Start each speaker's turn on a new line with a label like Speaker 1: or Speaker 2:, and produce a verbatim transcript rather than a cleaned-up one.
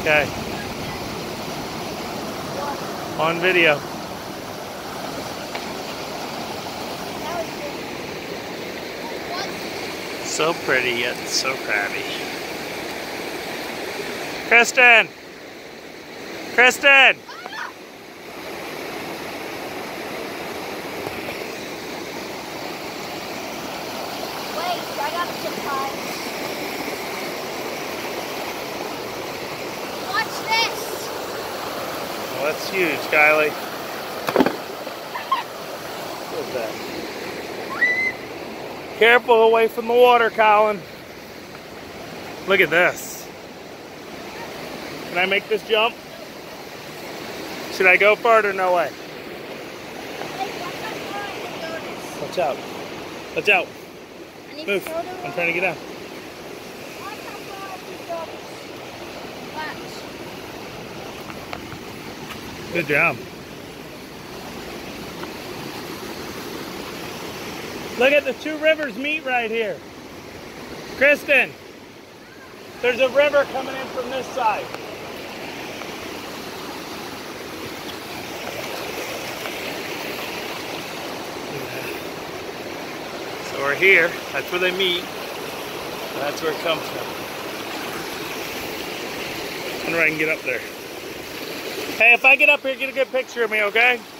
Speaker 1: Okay. On video. So pretty yet so crabby. Kristen! Kristen!
Speaker 2: Wait, I got some time. Watch this!
Speaker 1: Well, that's huge, Kylie. What's that? Careful, away from the water, Colin. Look at this. Can I make this jump? Should I go for it or no way? Watch out. Watch out. Move. I'm trying to get down. Good job. Look at the two rivers meet right here. Kristen, there's a river coming in from this side. So we're here. That's where they meet. That's where it comes from. I wonder if I can get up there. Hey, if I get up here, get a good picture of me, okay?